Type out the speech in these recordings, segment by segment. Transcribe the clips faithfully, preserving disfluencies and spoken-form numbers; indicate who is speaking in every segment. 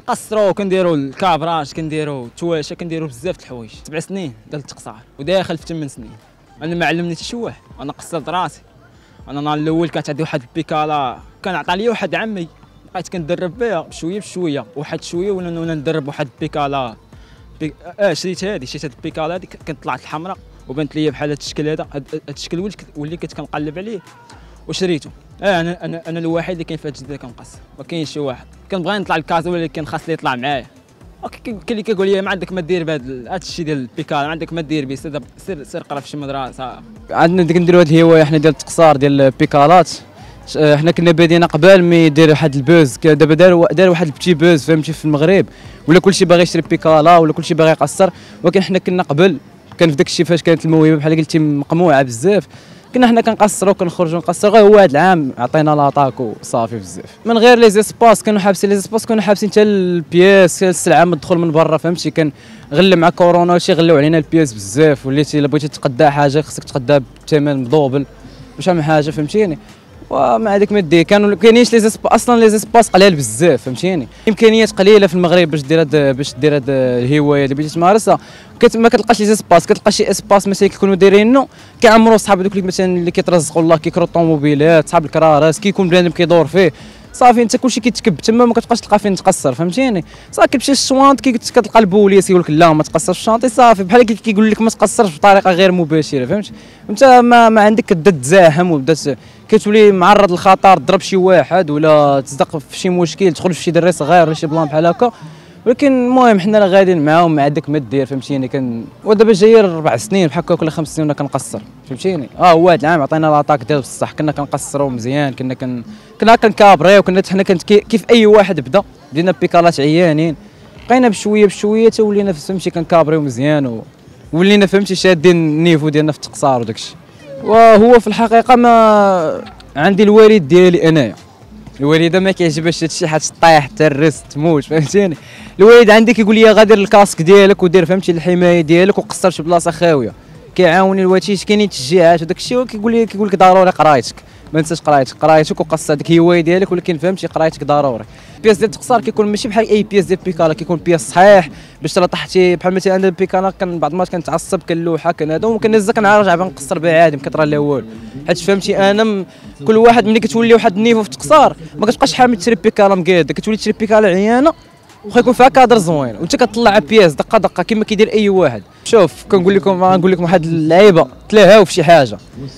Speaker 1: كنقصروا كنديروا الكابراج كنديروا التواشه كنديروا بزاف د الحوايج. سبع سنين ديال التقصير وداخل في ثمان سنين. انا ما علمني حتى شي واحد، انا قصرت راسي. انا النهار الاول كانت عندي واحد البيكالا كان عطا لي واحد عمي، بقيت كندرب بها بشويه بشويه واحد شويه ولا ولا ندرب واحد البيكالا. بي... اه شريت هذه شريت هذه البيكالا هذه كانت طلعت الحمراء وبانت لي بحال هذا الشكل هذا هذا الشكل وليت ولي كنت كنقلب عليه وشريته. اه انا انا انا الوحيد اللي كاين في هذا الجزيره كنقص، ما كاينش شي واحد. كنبغي نطلع لكازا ولكن خاص لي يطلع معايا. كاين اللي كيقول لي ما عندك ما دير بهذا هذا الشيء ديال البيكالا، ما عندك ما دير به، سير سير سير قرا في شي مدرسه.
Speaker 2: عندنا كنديروا هذه الهوايه حنا ديال التقصار ديال البيكالات. حنا كنا بادينا قبل ما يدير واحد البوز، دابا دار دار واحد البتي بوز فهمتي في المغرب، ولا كلشي باغي يشري بيكالا ولا كلشي باغي يقصر. ولكن حنا كنا قبل كان في داك الشيء فاش كانت الموهبه بحال قلتي مقموعه بزاف، كنا حنا كنقصروا كنخرجوا نقصروا. غير هو هذا العام عطينا لاطاك وصافي بزاف. من غير لي زيسباس كانوا حابسين لي زيسباس، كانوا حابسين حتى البياس السلعه من الدخول من برا فهمتي. كان غير مع كورونا وشي غلاو علينا البياس بزاف، وليتي الا بغيتي تقدا حاجه خصك تقدا بثمن مدوبل باش من حاجه فهمتيني. ومع هذيك ما دير كانوا كاينينش لي زيسباس اصلا، لي زيسباس قلال بزاف فهمتيني. امكانيات قليله في المغرب باش دير هاد باش دير هاد الهوايه اللي بغيتي تمارسها. ما كتلقاش لي زيسباس، كتلقى شي اسباس مثلا كيكونوا دايرينو كيعمروا صحاب دوك اللي مثلا اللي كيترزقوا الله كيكرو الطوموبيلات صحاب الكرارات كيكون بنادم كيدور فيه صافي. انت كلشي كيتكب تما ما كتبقاش تلقى فين تقصر فهمتيني. صافي كتمشي للشوانط كتلقى البوليس يقول لك لا ما تقصرش في الشانطي صافي، بحال كيقول لك ما تقصرش بطريقه غير مباشره فهمت. انت ما, ما عندك كتبدا تزاحم وبدا كتولي معرض للخطر، تضرب شي واحد ولا تصدق في شي مشكل، تدخل في شي دري صغير ولا شي بلان بحال هكا. ولكن المهم حنا راه غاديين معاهم مع داك ما دير فهمتيني. كان ودابا جايين ربع سنين بحال هكا ولا خمس سنين كنقصر فهمتيني. اه هو هذا العام عطينا لاطاك ديال بصح، كنا كنقصروا مزيان، كنا كن كنا كنكابري وكنا حنا كانت كيف اي واحد بدا بدينا بيكالات عيانين، بقينا بشويه بشويه حتى ولينا فهمتي كنكابريو مزيان وولينا فهمتي شادين النيفو ديالنا في التقصار وداك الشيء. وهو في الحقيقه ما عندي الوالد ديالي انايا، الوالده ما كيعجبهاش هادشي حيت طيح ترس تموت فهمتيني. الوالد عندي كيقول لي غادير الكاسك ديالك ودير فهمتي الحمايه ديالك وقصر شي بلاصه خاويه، كيعاوني الواتيش كاينين تشجيعات وداك الشيء. وكيقول لي كيقول لك ضروري قرايتك، ما تنساش قرايتك قرايتك وقصر هذيك هوايه ديالك، ولكن فهمتي قرايتك ضروري. بياس ديال التقصار كيكون ماشي بحال اي بياس ديال بيكالا، كيكون بياس صحيح باش تلا طحتي بحال مثلا انا البيكالا كان بعض المرات كنتعصب كنلوحها كان هذا وكنهزها كنرجع بنقصر بها عادي ما كطرى لا والو. حيت فهمتي انا كل واحد ملي كتولي واحد النيفو في التقصار ما كتبقاش حامل تشري بيكالا مقاده، كتولي تشري بيكالا عيانه واخا يكون فيها كادر زوين وانت كتطلع بياس دقه دقه كما كيدير اي واحد. شوف كنقول لكم غنقول لكم واحد اللعيبه تلاهاو في شي حاجه،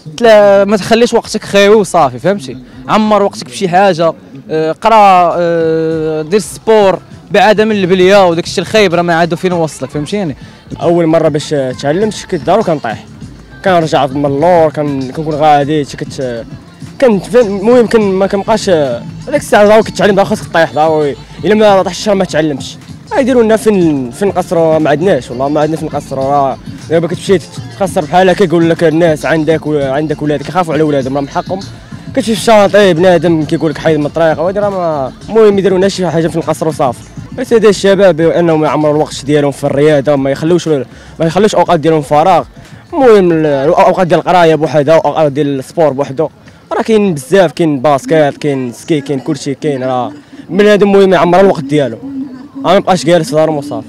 Speaker 2: تلا ما تخليش وقتك خاوي وصافي فهمتي. عمر وقتك بشي حاجه، آه قرا، آه دير السبور، بعد من البليه وداك الشيء الخايب راه ما عادو فين وصلك فهمتيني.
Speaker 3: اول مره باش تعلمت كنت دار وكنطيح كنرجع من اللور كنكون غادي كنت كنت المهم كن ما كنبقاش هذاك الساعه ضروري كتعلم ضروري خاصك طيح ضروري، الا ما طحتش ما تعلمتش. يديروا لنا فين فين نقصروا ما عندناش والله ما عندنا فين نقصروا. راه دابا كتمشي تقصر بحال هكا كيقول لك الناس عندك عندك ولادك كيخافوا على ولادهم راه من حقهم. كتمشي في الشاطئ بنادم كيقول لك حيد من الطريق وهذه راه ما المهم يديروا لنا شي حاجه فين نقصروا صافي. بس هذا الشباب انهم يعمروا الوقت ديالهم في الرياضه ما يخلوش ما يخلوش اوقات ديالهم فراغ. المهم الاوقات ديال القرايه بوحدها واوقات ديال السبور بوحدو راه كاين بزاف، كاين باسكيت كاين سكي كاين كلشي كاين. راه بنادم المهم يعمر الوقت ديالو ما يبقاش جالس في دارو وصافي.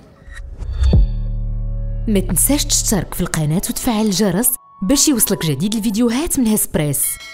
Speaker 4: ما تنساش تشترك في القناه وتفعل الجرس باش يوصلك جديد الفيديوهات من هسبريس.